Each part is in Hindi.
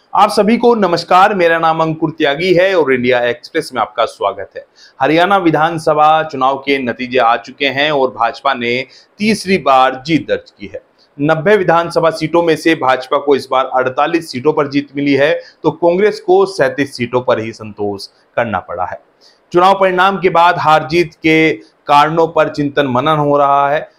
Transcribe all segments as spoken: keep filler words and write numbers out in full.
आप सभी को नमस्कार। मेरा नाम अंकुर त्यागी है और इंडिया एक्सप्रेस में आपका स्वागत है। हरियाणा विधानसभा चुनाव के नतीजे आ चुके हैं और भाजपा ने तीसरी बार जीत दर्ज की है। नब्बे विधानसभा सीटों में से भाजपा को इस बार अड़तालीस सीटों पर जीत मिली है, तो कांग्रेस को सैंतीस सीटों पर ही संतोष करना पड़ा है। चुनाव परिणाम के बाद हार जीत के कारणों पर चिंतन मनन हो रहा है।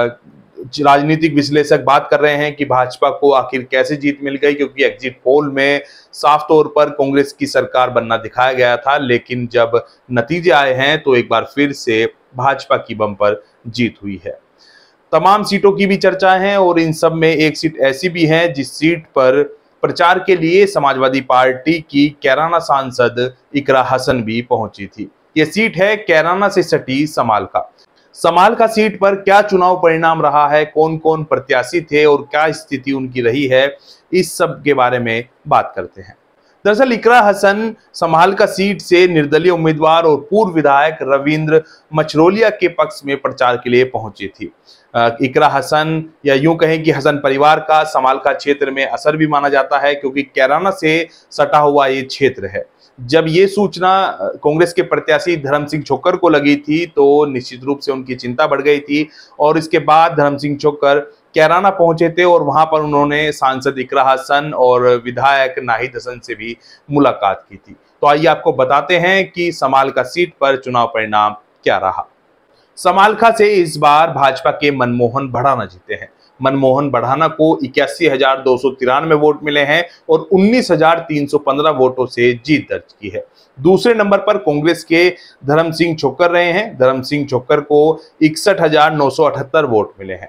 राजनीतिक विश्लेषक बात कर रहे हैं कि भाजपा को आखिर कैसे जीत मिल गई, क्योंकि एग्जिट पोल में साफ तौर पर कांग्रेस की सरकार बनना दिखाया गया था, लेकिन जब नतीजे आए हैं तो एक बार फिर से भाजपा की बम्पर जीत हुई है। तमाम सीटों की भी चर्चा है और इन सब में एक सीट ऐसी भी है जिस सीट पर प्रचार के लिए समाजवादी पार्टी की कैराना सांसद इकरा हसन भी पहुंची थी। यह सीट है कैराना से सटी समालखा। समालखा सीट पर क्या चुनाव परिणाम रहा है, कौन कौन प्रत्याशी थे और क्या स्थिति उनकी रही है, इस सब के बारे में बात करते हैं। दरअसल इकरा हसन समालखा सीट से निर्दलीय उम्मीदवार और पूर्व विधायक रविंद्र मछरोलिया के पक्ष में प्रचार के लिए पहुंची थी। इकरा हसन, या यूं कहें कि हसन परिवार का समालखा क्षेत्र में असर भी माना जाता है, क्योंकि कैराना से सटा हुआ ये क्षेत्र है। जब ये सूचना कांग्रेस के प्रत्याशी धर्म सिंह छोक्कर को लगी थी तो निश्चित रूप से उनकी चिंता बढ़ गई थी और इसके बाद धर्म सिंह छोक्कर कैराना पहुंचे थे और वहां पर उन्होंने सांसद इकरा हसन और विधायक नाहिद हसन से भी मुलाकात की थी। तो आइए आपको बताते हैं कि समालखा सीट पर चुनाव परिणाम क्या रहा। समालखा से इस बार भाजपा के मनमोहन बढ़ाना जीते हैं। मनमोहन बढ़ाना को इक्यासी हजार दो सौ तिरानवे वोट मिले हैं और उन्नीस हजार तीन सौ पंद्रह वोटों से जीत दर्ज की है। दूसरे नंबर पर कांग्रेस के धर्म सिंह छोक्कर रहे हैं। धर्म सिंह छोक्कर को इकसठ हजार नौ सौ अठहत्तर वोट मिले हैं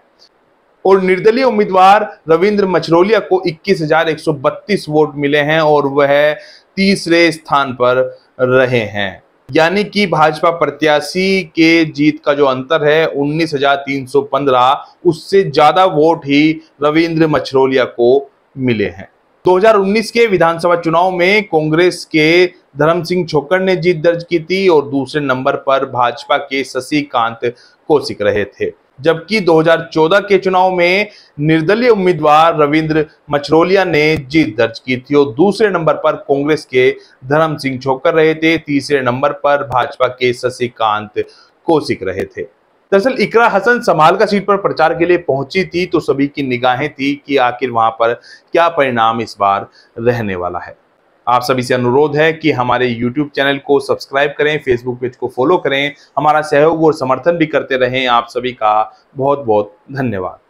और निर्दलीय उम्मीदवार रविंद्र मछरोलिया को इक्कीस हजार एक सौ बत्तीस वोट मिले हैं और वह तीसरे स्थान पर रहे हैं। यानी कि भाजपा प्रत्याशी के जीत का जो अंतर है उन्नीस हजार तीन सौ पंद्रह, उससे ज्यादा वोट ही रविंद्र मछरोलिया को मिले हैं। दो हजार उन्नीस के विधानसभा चुनाव में कांग्रेस के धर्म सिंह छोक्कर ने जीत दर्ज की थी और दूसरे नंबर पर भाजपा के शशिकांत कौशिक रहे थे, जबकि दो हजार चौदह के चुनाव में निर्दलीय उम्मीदवार रविंद्र मछरोलिया ने जीत दर्ज की थी और दूसरे नंबर पर कांग्रेस के धर्म सिंह छोक्कर रहे थे। तीसरे नंबर पर भाजपा के शशिकांत कौशिक रहे थे। दरअसल इकरा हसन समालखा सीट पर प्रचार के लिए पहुंची थी तो सभी की निगाहें थी कि आखिर वहां पर क्या परिणाम इस बार रहने वाला है। आप सभी से अनुरोध है कि हमारे यूट्यूब चैनल को सब्सक्राइब करें, फेसबुक पेज को फॉलो करें, हमारा सहयोग और समर्थन भी करते रहें। आप सभी का बहुत बहुत धन्यवाद।